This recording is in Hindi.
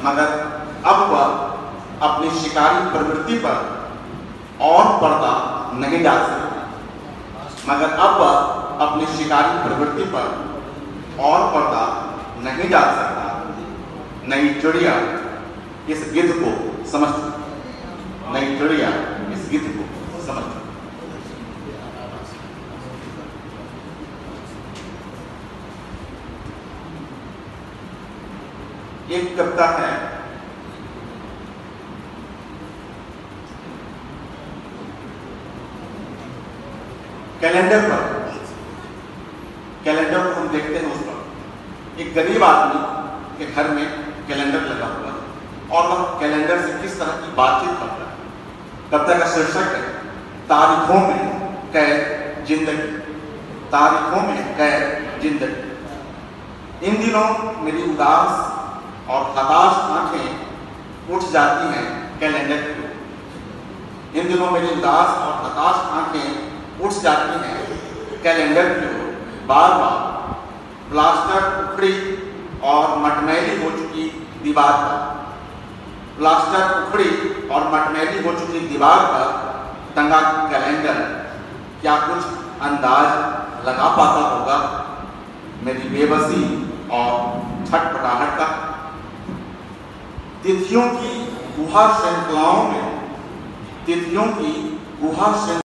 मगर अब वह अपनी शिकारी प्रवृत्ति पर और पर्दा नहीं डाल सकता। मगर अब वह अपनी शिकारी प्रवृत्ति पर और पर्दा नहीं डाल सकता। नई चिड़िया इस गिद्ध को समझ चुकी। नई चिड़िया इस गिद्ध को समझ चुकी। एक कविता है, कैलेंडर पर। कैलेंडर को हम देखते हैं, उस पर एक गरीब आदमी के घर में कैलेंडर लगा हुआ है और वह कैलेंडर से किस तरह की बातचीत करता है। कविता का शीर्षक है तारीखों में कैद जिंदगी। तारीखों में कैद जिंदगी। इन दिनों मेरी उदास और हताश आंखें उठ जाती हैं कैलेंडर की ओर। इन दिनों मेरी उदास और हताश आंखें उठ जाती हैं कैलेंडर की ओर। बार बार प्लास्टर उखड़ी और मटमैली हो चुकी दीवार पर। प्लास्टर उखड़ी और मटमैली हो चुकी दीवार पर टंगा कैलेंडर क्या कुछ अंदाज लगा पाता होगा मेरी बेबसी और छटपटाहट का। तिथियों की गुहा श्रृंखलाओं में, तिथियों की गुहा